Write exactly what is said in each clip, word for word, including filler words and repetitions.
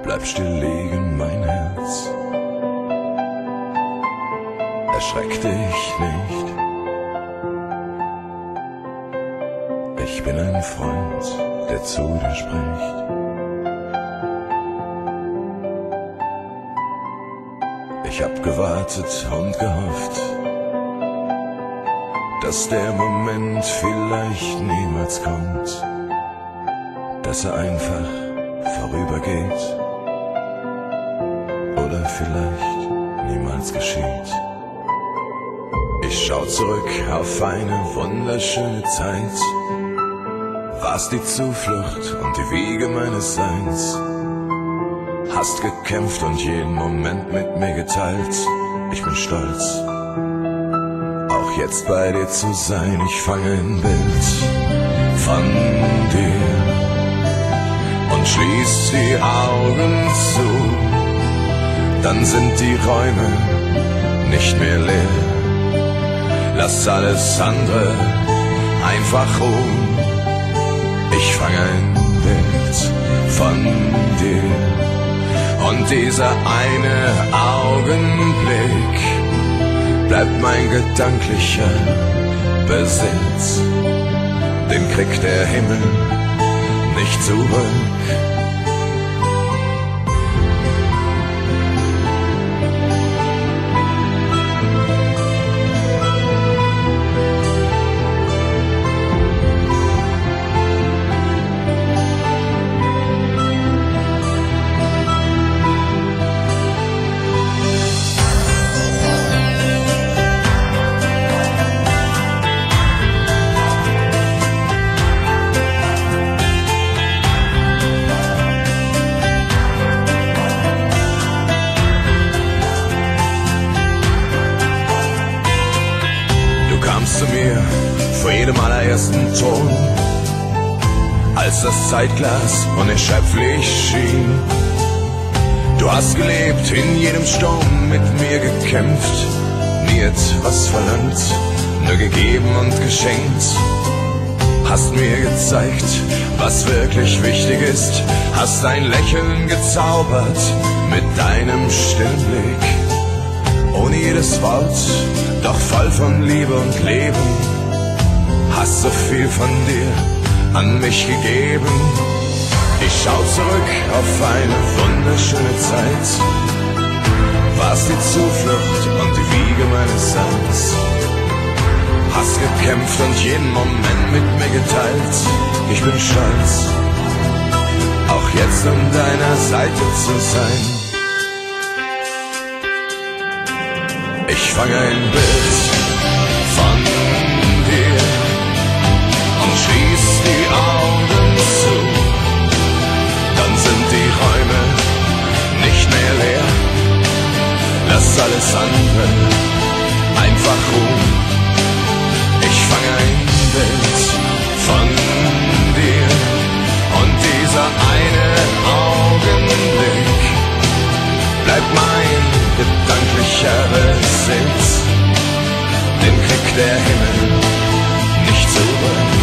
Bleib still liegen, mein Herz. Erschreck dich nicht. Ich bin ein Freund, der zu dir spricht. Ich hab gewartet und gehofft, dass der Moment vielleicht niemals kommt, dass er einfach vorübergeht oder vielleicht niemals geschieht. Ich schau zurück auf eine wunderschöne Zeit, warst die Zuflucht und die Wiege meines Seins. Hast gekämpft und jeden Moment mit mir geteilt. Ich bin stolz, auch jetzt bei dir zu sein. Ich fange ein Bild von dir und schließ die Augen zu. Dann sind die Räume nicht mehr leer. Lass alles andere einfach ruhen. Ich fange ein Bild von dir. Und dieser eine Augenblick bleibt mein gedanklicher Besitz. Den kriegt der Himmel nicht zurück. Zu mir vor jedem allerersten Ton, als das Zeitglas unerschöpflich schien. Du hast gelebt, in jedem Sturm mit mir gekämpft, nie etwas verlangt, nur gegeben und geschenkt. Hast mir gezeigt, was wirklich wichtig ist, hast ein Lächeln gezaubert mit deinem stillen Blick. Ohne jedes Wort, doch voll von Liebe und Leben, hast so viel von dir an mich gegeben. Ich schau zurück auf eine wunderschöne Zeit, warst die Zuflucht und die Wiege meines Seins. Hast gekämpft und jeden Moment mit mir geteilt. Ich bin stolz, auch jetzt an deiner Seite zu sein. Ich fange ein Bild von dir und schließ die Augen zu. Dann sind die Räume nicht mehr leer. Lass alles andere einfach ruhen. Ich fange ein Bild von dir und dieser eine Augenblick bleibt mein gedanklicher Besitz. Den kriegt der Himmel nicht zurück.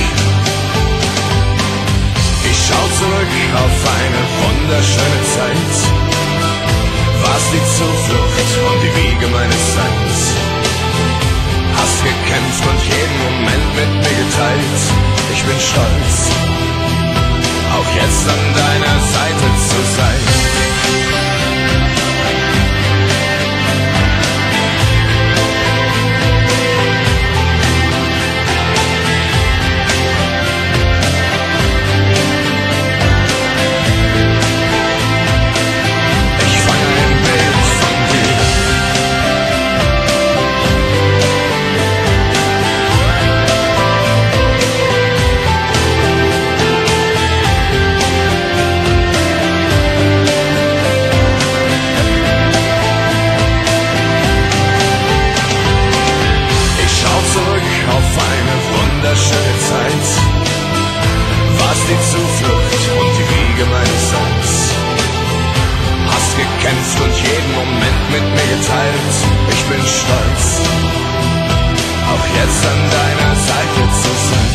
Ich schau zurück auf eine wunderschöne Zeit, warst die Zuflucht und die Wiege meines Seins. Hast gekämpft und jeden Moment mit mir geteilt. Ich bin stolz, auch jetzt an deiner Seite zu sein. Schöne Zeit, warst die Zuflucht und die Wiege meines Seins. Hast gekämpft und jeden Moment mit mir geteilt. Ich bin stolz, auch jetzt an deiner Seite zu sein.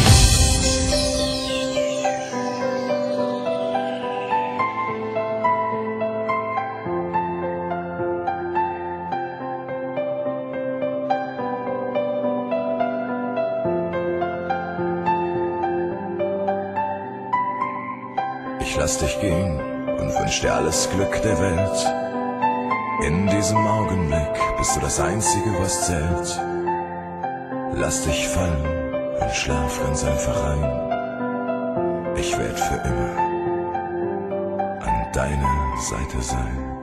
Ich lass dich gehen und wünsch dir alles Glück der Welt. In diesem Augenblick bist du das Einzige, was zählt. Lass dich fallen und schlaf ganz einfach ein. Ich werd für immer an deiner Seite sein.